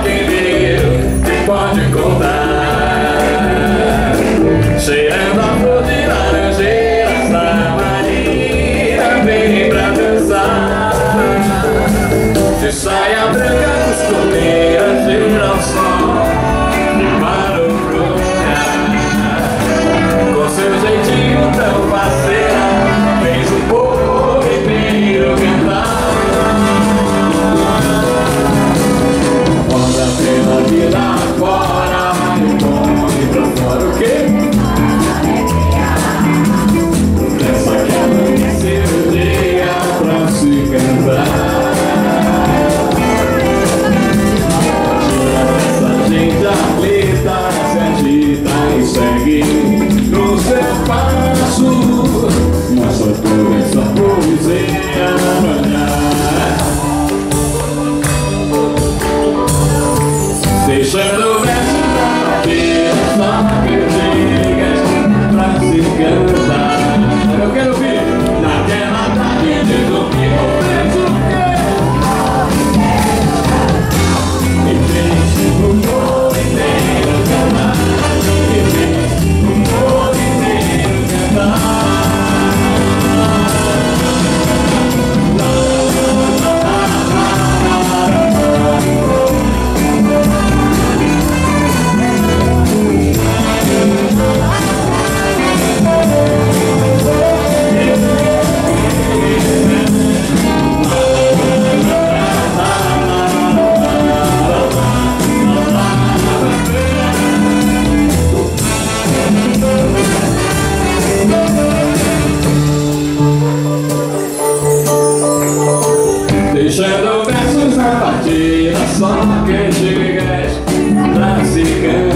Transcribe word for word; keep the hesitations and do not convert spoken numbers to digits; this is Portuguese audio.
jardineiro que pode contar, cheirando a flor de laranjeira, Samarina vem pra dançar. De saia branca, costumeira, girassol, marombronha, com seu jeitinho tão faceira, fez o povo inteiro cantar. Roda pela vida fora, vai o nome pra fora, o quê? Nessa que amanheceu o dia pra se cantar. Essa gente aflita se agita e segue no seu passo, mostra toda essa poesia na manhã. Deixando o verso pra bater, só que digas pra se cantar. Eu quero ouvir naquela tarde de domingo, fez o quê? E fez o mundo inteiro cantar, e fez o mundo inteiro cantar. Deixando versos na partida, só quem digas pra se cantar.